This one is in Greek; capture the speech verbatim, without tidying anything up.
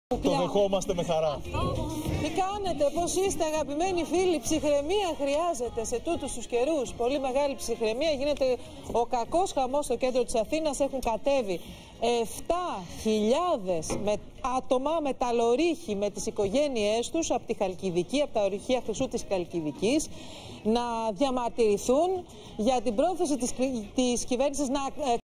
Το δεχόμαστε με χαρά. Τι κάνετε, πώς είστε αγαπημένοι φίλοι? Ψυχραιμία χρειάζεται σε τούτους τους καιρούς. Πολύ μεγάλη ψυχραιμία. Γίνεται ο κακός χαμός στο κέντρο της Αθήνας. Έχουν κατέβει επτά χιλιάδες με άτομα με τα λορίχη, με τις οικογένειές τους από τη Χαλκιδική, από τα ορυχεία Χρυσού της Χαλκιδικής, να διαμαρτυρηθούν για την πρόθεση της, της κυβέρνησης να